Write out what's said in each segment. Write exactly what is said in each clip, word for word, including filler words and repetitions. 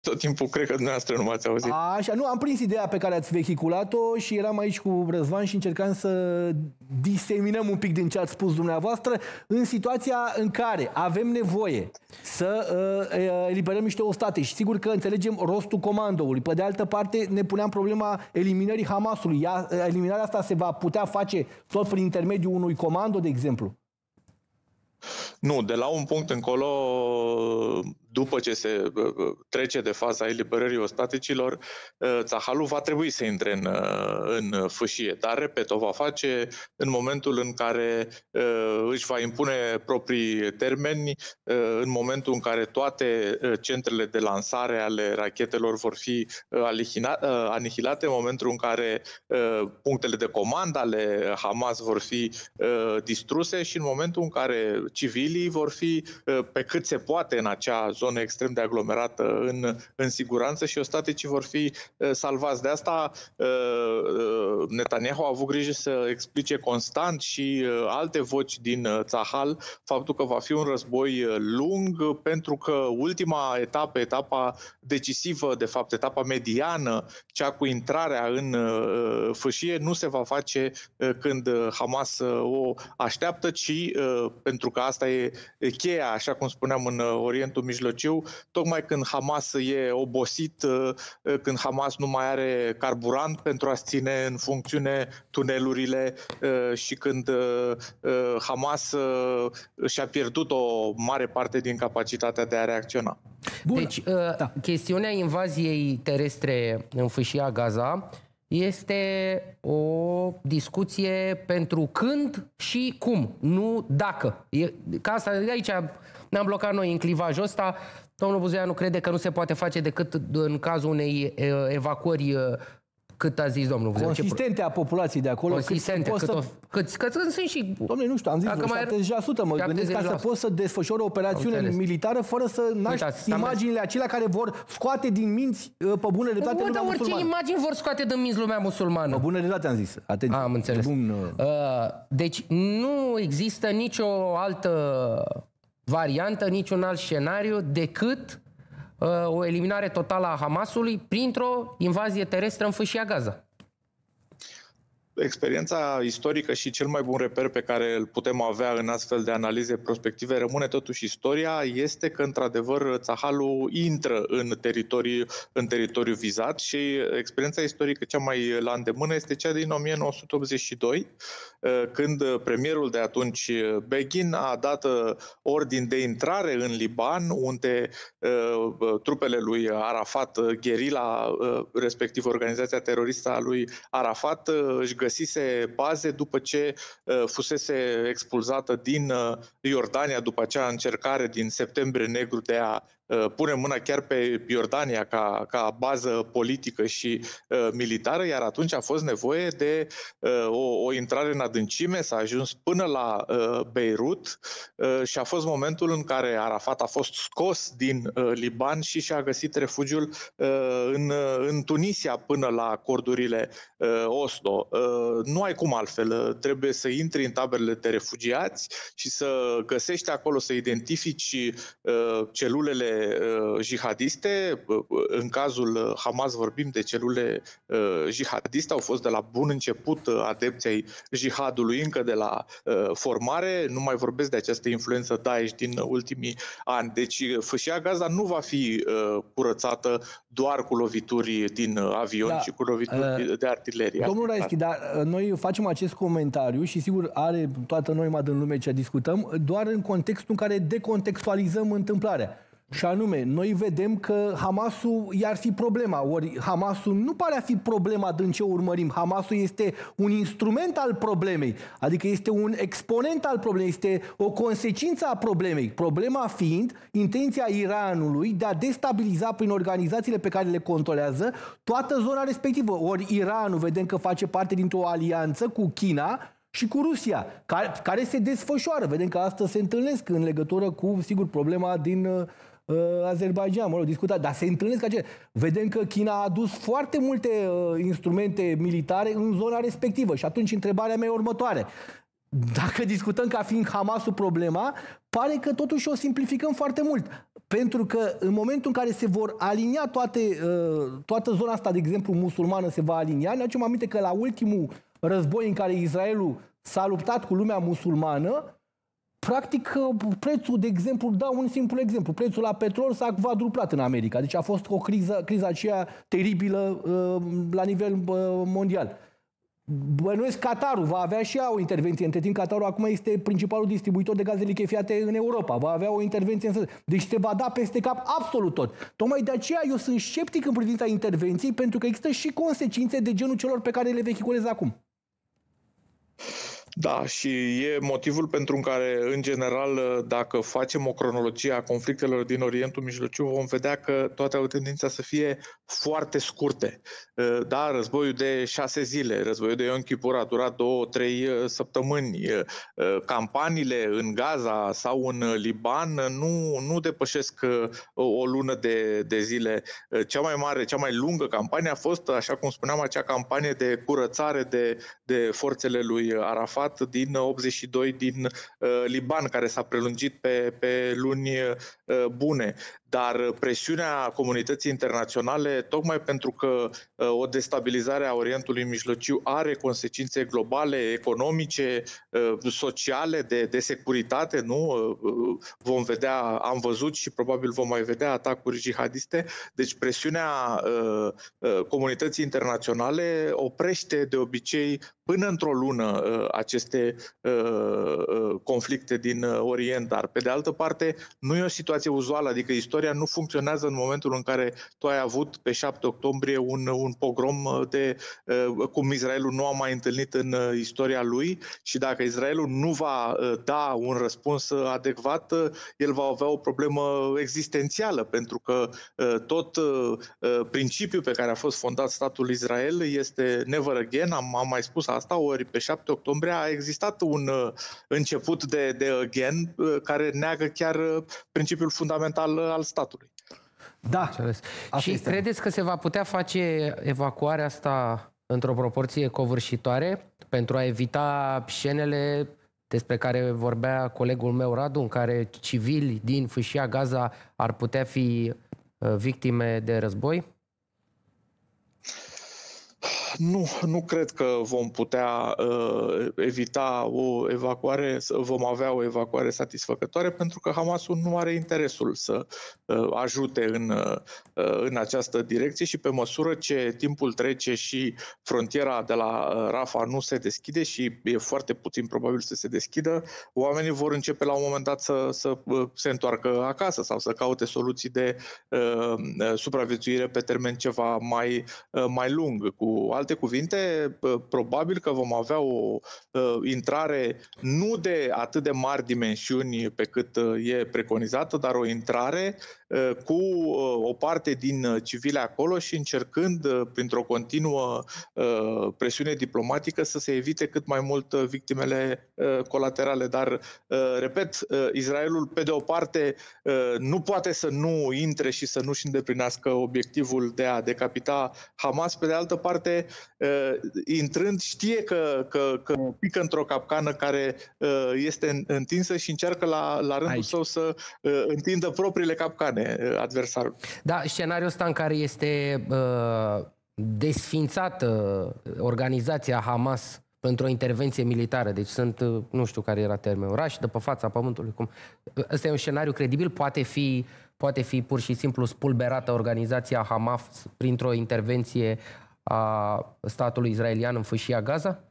tot timpul cred că dumneavoastră nu m-ați auzit. Așa, nu, am prins ideea pe care ați vehiculat-o și eram aici cu Răzvan și încercam să diseminăm un pic din ce ați spus dumneavoastră în situația în care avem nevoie să uh, eliberăm niște ostate și sigur că înțelegem rostul comandoului. Pe de altă parte ne puneam problema eliminării Hamasului. Ea, eliminarea asta se va putea face tot prin intermediul unui comando, de exemplu? Nu, de la un punct încolo, după ce se trece de faza eliberării ostaticilor, Țahalul va trebui să intre în, în fâșie. Dar, repet, o va face în momentul în care își va impune proprii termeni, în momentul în care toate centrele de lansare ale rachetelor vor fi anihilate, în momentul în care punctele de comandă ale Hamas vor fi distruse și în momentul în care civilii vor fi pe cât se poate în acea zonă extrem de aglomerată în, în siguranță și ostaticii vor fi salvați. De asta Netanyahu a avut grijă să explice constant și alte voci din Tzahal faptul că va fi un război lung, pentru că ultima etapă, etapa decisivă, de fapt etapa mediană, cea cu intrarea în fâșie, nu se va face când Hamas o așteaptă, ci pentru că asta e cheia, așa cum spuneam, în Orientul Mijlociu, tocmai când Hamas e obosit, când Hamas nu mai are carburant pentru a ține în funcțiune tunelurile și când Hamas și-a pierdut o mare parte din capacitatea de a reacționa. Bun. Deci, da. chestiunea invaziei terestre în fâșia Gaza este o discuție pentru când și cum, nu dacă. E, ca asta, de aici ne-am blocat noi în clivajul ăsta. Domnul Buzoianu crede că nu se poate face decât în cazul unei evacuări, cât a zis domnul Buzoianu. Consistente a populației de acolo. Consistente, cât, cât, să... o, cât, cât sunt și... Dom'le, nu știu, am zis șaptezeci la sută, mă gândesc ca să poți să desfășori o operațiune militară fără să naști imaginile acelea care vor scoate din minți pe bună dreptate lumea musulmană. Orice imagini vor scoate din minți lumea musulmană. Pe bună dreptate am zis. Atenție. Am înțeles. Bun, uh, deci nu există nicio altă variantă, niciun alt scenariu decât uh, o eliminare totală a Hamasului printr-o invazie terestră în fâșia Gaza. Experiența istorică și cel mai bun reper pe care îl putem avea în astfel de analize prospective rămâne totuși istoria, este că într-adevăr Țahalul intră în teritoriu, în teritoriu vizat și experiența istorică cea mai la îndemână este cea din o mie nouă sute optzeci și doi, când premierul de atunci Begin a dat ordin de intrare în Liban, unde trupele lui Arafat, gherila, respectiv organizația teroristă a lui Arafat, își găsise baze după ce uh, fusese expulzată din uh, Iordania după acea încercare din Septembrie Negru de a uh, pune mâna chiar pe Iordania ca, ca bază politică și uh, militară, iar atunci a fost nevoie de uh, o, o intrare în adâncime, s-a ajuns până la uh, Beirut uh, și a fost momentul în care Arafat a fost scos din uh, Liban și și-a găsit refugiul uh, în, în Tunisia până la acordurile uh, Oslo. Uh, nu ai cum altfel, trebuie să intri în taberele de refugiați și să găsești acolo, să identifici uh, celulele uh, jihadiste. În cazul Hamas vorbim de celule uh, jihadiste, au fost de la bun început uh, adepții ai jihadului încă de la uh, formare, nu mai vorbesc de această influență Daesh din ultimii ani. Deci fâșia Gaza nu va fi uh, curățată doar cu lovituri din avion da, și cu lovituri uh, de artilerie. Domnul Raischi, dar noi facem acest comentariu și sigur are toată noima din lume ce discutăm, doar în contextul în care decontextualizăm întâmplarea. Și anume, noi vedem că Hamasul i-ar fi problema, ori Hamasul nu pare a fi problema din ce urmărim. Hamasul este un instrument al problemei, adică este un exponent al problemei, este o consecință a problemei. Problema fiind intenția Iranului de a destabiliza prin organizațiile pe care le controlează toată zona respectivă. Ori Iranul vedem că face parte dintr-o alianță cu China și cu Rusia, care, care se desfășoară. Vedem că astăzi se întâlnesc în legătură cu, sigur, problema din uh, Azerbaijan, mă rog, discutat, dar se întâlnesc acele. Vedem că China a adus foarte multe uh, instrumente militare în zona respectivă și atunci întrebarea mea e următoare. Dacă discutăm ca fiind Hamasul problema, pare că totuși o simplificăm foarte mult. Pentru că în momentul în care se vor alinia toate, toată zona asta, de exemplu, musulmană se va alinia, ne aducem aminte că la ultimul război în care Israelul s-a luptat cu lumea musulmană, practic prețul, de exemplu, dau un simplu exemplu, prețul la petrol s-a quadruplat în America. Deci a fost o criză, criza aceea teribilă la nivel mondial. Bănuiesc Qatarul va avea și ea o intervenție. Între timp, Qatarul acum este principalul distribuitor de gaze lichefiate în Europa. Va avea o intervenție în... Deci se va da peste cap absolut tot. Tocmai de aceea eu sunt sceptic în privința intervenției, pentru că există și consecințe de genul celor pe care le vehiculez acum. Da, și e motivul pentru care, în general, dacă facem o cronologie a conflictelor din Orientul Mijlociu, vom vedea că toate au tendința să fie foarte scurte. Da, războiul de șase zile, războiul de Yom Kippur a durat două, trei săptămâni. Campaniile în Gaza sau în Liban nu, nu depășesc o lună de, de zile. Cea mai mare, cea mai lungă campanie a fost, așa cum spuneam, acea campanie de curățare de, de forțele lui Arafat din optzeci și doi din uh, Liban, care s-a prelungit pe, pe luni uh, bune. Dar presiunea comunității internaționale, tocmai pentru că uh, o destabilizare a Orientului Mijlociu are consecințe globale, economice, uh, sociale, de, de securitate, nu? Uh, vom vedea, am văzut și probabil vom mai vedea atacuri jihadiste. Deci presiunea uh, uh, comunității internaționale oprește de obicei până într-o lună uh, aceste uh, uh, conflicte din uh, Orient. Dar, pe de altă parte, nu e o situație uzuală, adică istoria nu funcționează în momentul în care tu ai avut pe șapte octombrie un, un pogrom de uh, cum Israelul nu a mai întâlnit în uh, istoria lui, și dacă Israelul nu va uh, da un răspuns adecvat, uh, el va avea o problemă existențială, pentru că uh, tot uh, principiul pe care a fost fondat statul Israel este never again. Am, am mai spus asta, ori pe șapte octombrie a existat un uh, început de, de again uh, care neagă chiar uh, principiul fundamental uh, al statului. Da. Și este. Credeți că se va putea face evacuarea asta într-o proporție covârșitoare pentru a evita scenele despre care vorbea colegul meu Radu, în care civili din Fâșia Gaza ar putea fi uh, victime de război? Nu, nu cred că vom putea uh, evita o evacuare, vom avea o evacuare satisfăcătoare, pentru că Hamasul nu are interesul să uh, ajute în, uh, în această direcție, și pe măsură ce timpul trece și frontiera de la Rafah nu se deschide, și e foarte puțin probabil să se deschidă, oamenii vor începe la un moment dat să, să se întoarcă acasă sau să caute soluții de uh, supraviețuire pe termen ceva mai, uh, mai lung. Cu alte cuvinte, probabil că vom avea o uh, intrare nu de atât de mari dimensiuni pe cât uh, e preconizată, dar o intrare uh, cu uh, o parte din civile acolo și încercând, uh, printr-o continuă uh, presiune diplomatică, să se evite cât mai mult uh, victimele uh, colaterale. Dar, uh, repet, uh, Israelul, pe de o parte, uh, nu poate să nu intre și să nu-și îndeplinească obiectivul de a decapita Hamas, pe de altă parte, Uh, intrând, știe că, că, că pică într-o capcană care uh, este întinsă și încearcă la, la rândul Aici. său să uh, întindă propriile capcane uh, adversarul. Da, scenariul ăsta în care este uh, desfințată organizația Hamas pentru o intervenție militară, deci sunt, uh, nu știu care era termenul, rași de pe fața pământului. Cum. Ăsta e un scenariu credibil? Poate fi, poate fi pur și simplu spulberată organizația Hamas printr-o intervenție a statului israelian în Fâșia Gaza?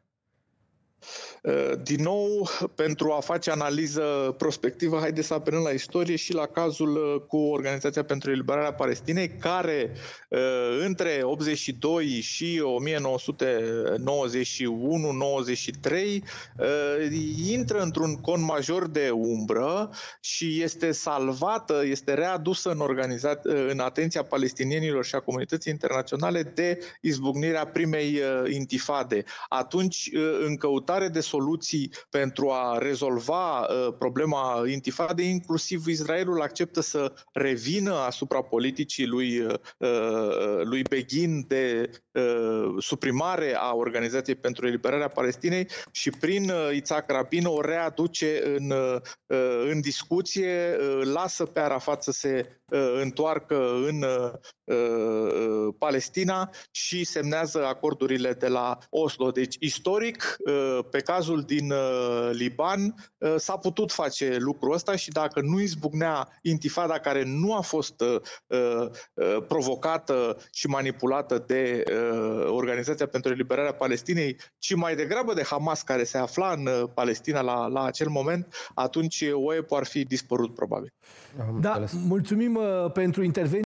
Din nou, pentru a face analiză prospectivă, haideți să apelăm la istorie și la cazul cu Organizația pentru Eliberarea Palestinei, care între optzeci și doi și o mie nouă sute nouăzeci și unu nouăzeci și trei intră într-un con major de umbră și este salvată, este readusă în, organiza- în atenția palestinienilor și a comunității internaționale de izbucnirea primei intifade. Atunci, în căutarea căutare de soluții pentru a rezolva problema intifadei, inclusiv Israelul acceptă să revină asupra politicii lui, lui Begin de suprimare a Organizației pentru Eliberarea Palestinei și prin Itzhak Rabin o readuce în, în discuție, lasă pe Arafat să se întoarcă în Palestina și semnează acordurile de la Oslo. Deci, istoric, pe cazul din Liban s-a putut face lucrul ăsta și dacă nu izbucnea intifada, care nu a fost provocată și manipulată de Organizația pentru Eliberarea Palestinei, ci mai degrabă de Hamas, care se afla în Palestina la, la acel moment, atunci O E P ar fi dispărut probabil. Da, mulțumim pentru intervenție.